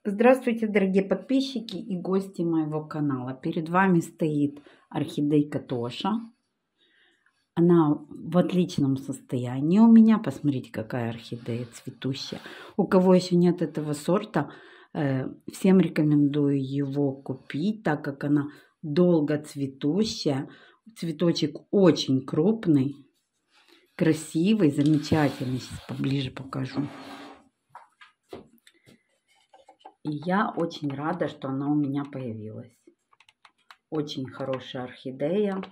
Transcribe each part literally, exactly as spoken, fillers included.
Здравствуйте, дорогие подписчики и гости моего канала. Перед вами стоит орхидейка Тоша. Она в отличном состоянии у меня. Посмотрите, какая орхидея цветущая. У кого еще нет этого сорта, всем рекомендую его купить, так как она долго цветущая. Цветочек очень крупный, красивый, замечательный. Сейчас поближе покажу. И я очень рада, что она у меня появилась. Очень хорошая орхидея.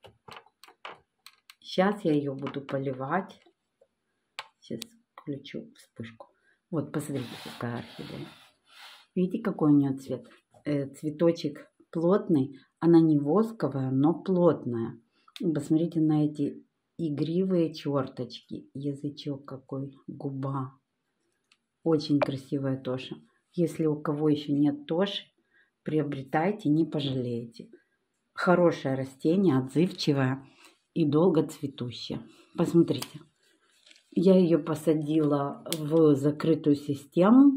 Сейчас я ее буду поливать. Сейчас включу вспышку. Вот, посмотрите, какая орхидея. Видите, какой у нее цвет? Э, цветочек плотный. Она не восковая, но плотная. Посмотрите на эти игривые черточки. Язычок какой, губа. Очень красивая Тоша. Если у кого еще нет Тоши, приобретайте, не пожалеете. Хорошее растение, отзывчивое и долго цветущее. Посмотрите. Я ее посадила в закрытую систему,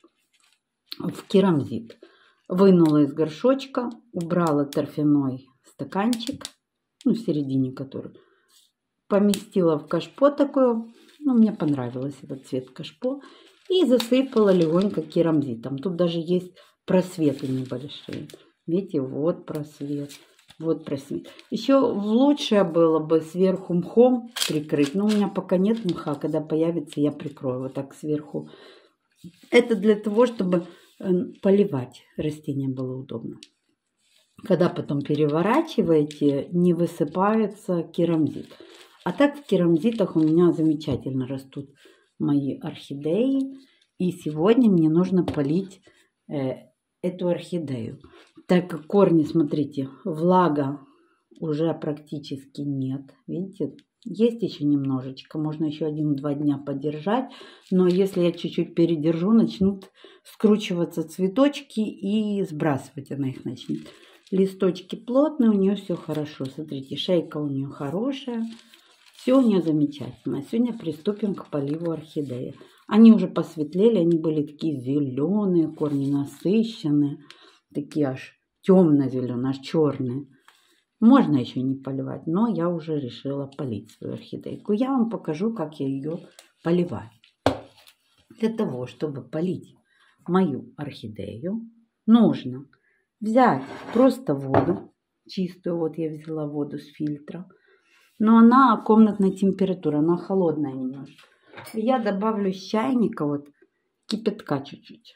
в керамзит. Вынула из горшочка, убрала торфяной стаканчик, ну, в середине который. Поместила в кашпо такое. Ну, мне понравился этот цвет кашпо. И засыпала легонько керамзитом. Тут даже есть просветы небольшие. Видите, вот просвет, вот просвет. Еще лучше было бы сверху мхом прикрыть. Но у меня пока нет мха. Когда появится, я прикрою вот так сверху. Это для того, чтобы поливать растение было удобно. Когда потом переворачиваете, не высыпается керамзит. А так в керамзитах у меня замечательно растут мои орхидеи. И сегодня мне нужно полить э, эту орхидею. Так как корни, смотрите, влага уже практически нет. Видите, есть еще немножечко. Можно еще один-два дня подержать. Но если я чуть-чуть передержу, начнут скручиваться цветочки и сбрасывать она их начнет. Листочки плотные, у нее все хорошо. Смотрите, шейка у нее хорошая. Все у нее замечательно. Сегодня приступим к поливу орхидеи. Они уже посветлели, они были такие зеленые, корни насыщенные, такие аж темно-зеленые, аж черные. Можно еще не поливать, но я уже решила полить свою орхидейку. Я вам покажу, как я ее поливаю. Для того, чтобы полить мою орхидею, нужно взять просто воду чистую. Вот я взяла воду с фильтра. Но она комнатной температуры, она холодная немножко. Я добавлю с чайника вот кипятка чуть-чуть.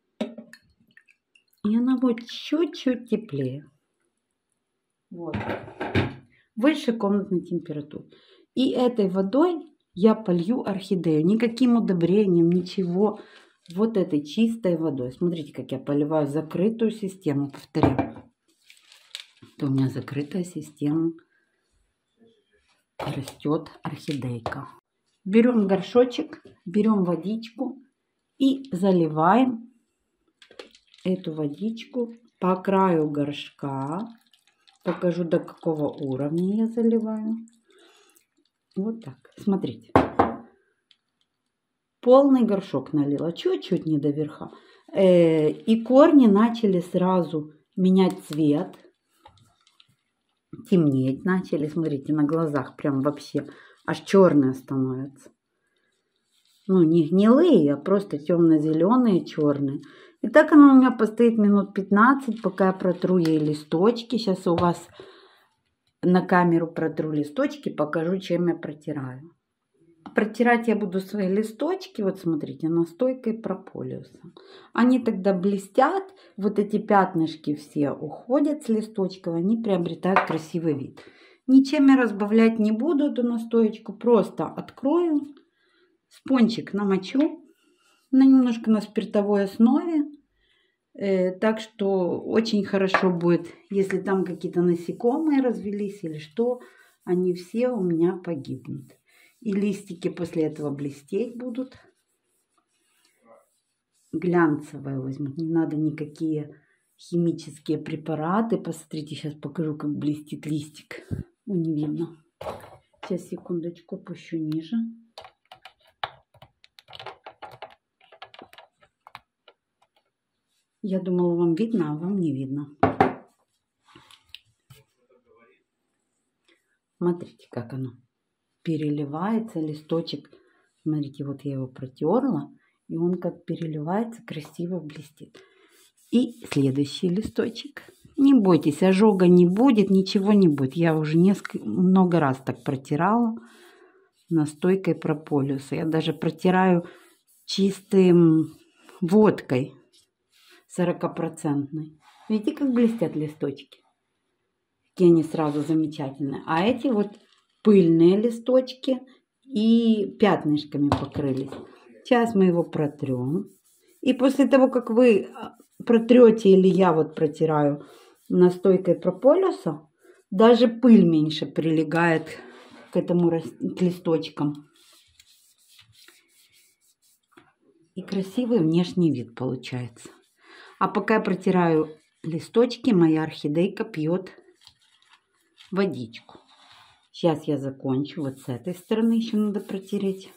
И она будет чуть-чуть теплее. Вот. Выше комнатной температуры. И этой водой я полью орхидею. Никаким удобрением, ничего. Вот этой чистой водой. Смотрите, как я поливаю закрытую систему. Повторяю. Это у меня закрытая система. Растет орхидейка. Берем горшочек, берем водичку и заливаем эту водичку по краю горшка. Покажу, до какого уровня я заливаю. Вот так. Смотрите. Полный горшок налила, чуть-чуть не до верха. И корни начали сразу менять цвет. Темнеть начали, смотрите, на глазах прям вообще аж черные становятся. Ну, не гнилые, а просто темно-зеленые, черные. И так она у меня постоит минут пятнадцать, пока я протру ей листочки. Сейчас у вас на камеру протру листочки, покажу, чем я протираю. Протирать я буду свои листочки, вот смотрите, настойкой прополиуса. Они тогда блестят, вот эти пятнышки все уходят с листочков, они приобретают красивый вид. Ничем я разбавлять не буду эту настоечку, просто открою, спончик намочу, на немножко на спиртовой основе. Э, так что очень хорошо будет, если там какие-то насекомые развелись или что, они все у меня погибнут. И листики после этого блестеть будут. Глянцевые возьмут. Не надо никакие химические препараты. Посмотрите, сейчас покажу, как блестит листик. Ну, не видно. Сейчас, секундочку, опущу ниже. Я думала, вам видно, а вам не видно. Смотрите, как оно переливается, листочек. Смотрите, вот я его протерла, и он как переливается, красиво блестит. И следующий листочек. Не бойтесь, ожога не будет, ничего не будет. Я уже несколько, много раз так протирала настойкой прополиуса. Я даже протираю чистым водкой сорокопроцентной. Видите, как блестят листочки? Какие они сразу замечательные. А эти вот пыльные листочки и пятнышками покрылись. Сейчас мы его протрем. И после того, как вы протрете, или я вот протираю настойкой прополиуса, даже пыль меньше прилегает к этому к листочкам. И красивый внешний вид получается. А пока я протираю листочки, моя орхидейка пьет водичку. Сейчас я закончу. Вот с этой стороны еще надо протереть.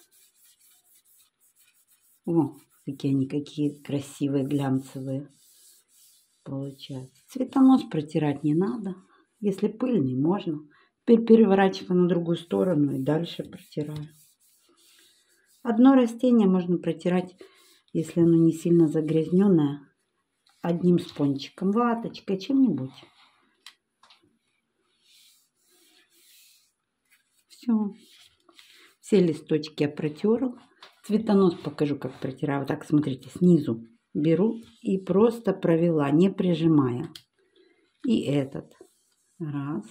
О, какие они какие красивые, глянцевые получаются. Цветонос протирать не надо. Если пыльный, можно. Теперь переворачиваю на другую сторону и дальше протираю. Одно растение можно протирать, если оно не сильно загрязненное, одним спончиком, ваточкой, чем-нибудь. Все. Все листочки я протерла. Цветонос покажу, как протираю. Вот так, смотрите, снизу беру и просто провела, не прижимая. И этот. Раз.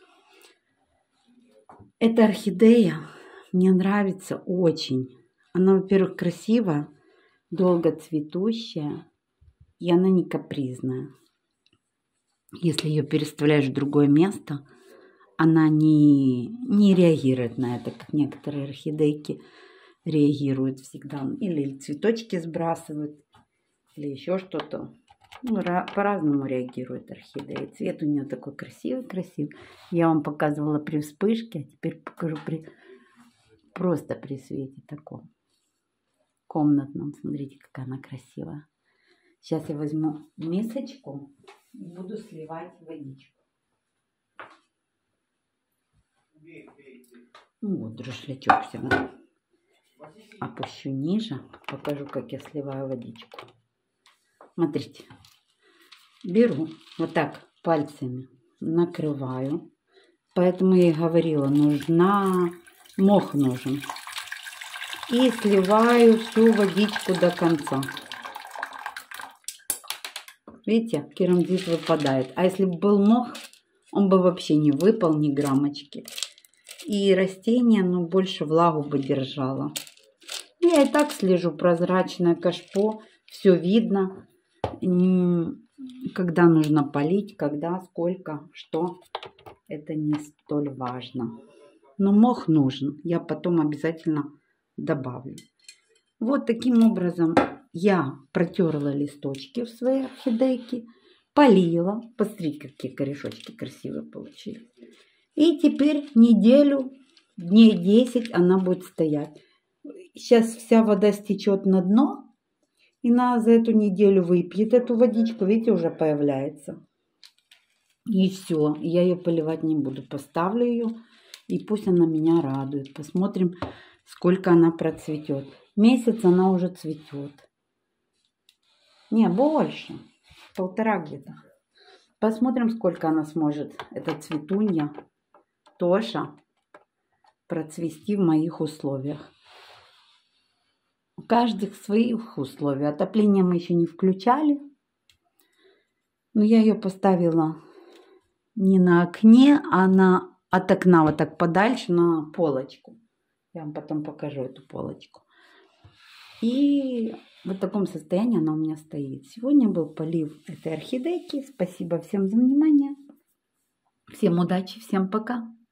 Эта орхидея мне нравится очень. Она, во-первых, красивая, долго цветущая, и она не капризная. Если ее переставляешь в другое место, она не, не реагирует на это, как некоторые орхидейки реагируют всегда. Или цветочки сбрасывают, или еще что-то. Ну, по-разному реагирует орхидея. Цвет у нее такой красивый-красивый. Я вам показывала при вспышке, а теперь покажу при просто при свете таком комнатном. Смотрите, какая она красивая. Сейчас я возьму мисочку и буду сливать водичку. Ну вот, друшлячок все. Опущу ниже, покажу, как я сливаю водичку. Смотрите, беру вот так пальцами, накрываю. Поэтому я и говорила, нужна, мох нужен. И сливаю всю водичку до конца. Видите, керамзит выпадает. А если бы был мох, он бы вообще не выпал ни граммочки. И растение, ну, больше влагу бы держало. Я и так слежу, прозрачное кашпо, все видно. Когда нужно полить, когда, сколько, что, это не столь важно. Но мох нужен, я потом обязательно добавлю. Вот таким образом я протерла листочки в своей орхидейке, полила. Посмотрите, какие корешочки красивые получились. И теперь неделю, дней десять она будет стоять. Сейчас вся вода стечет на дно. И она за эту неделю выпьет эту водичку. Видите, уже появляется. И все. Я ее поливать не буду. Поставлю ее. И пусть она меня радует. Посмотрим, сколько она процветет. Месяц она уже цветет. Не, больше. Полтора где-то. Посмотрим, сколько она сможет, эта цветунья Тоша, процвести в моих условиях. У каждых своих условий. Отопление мы еще не включали. Но я ее поставила не на окне, а на, от окна вот так подальше на полочку. Я вам потом покажу эту полочку. И в таком состоянии она у меня стоит. Сегодня был полив этой орхидейки. Спасибо всем за внимание. Всем удачи, всем пока.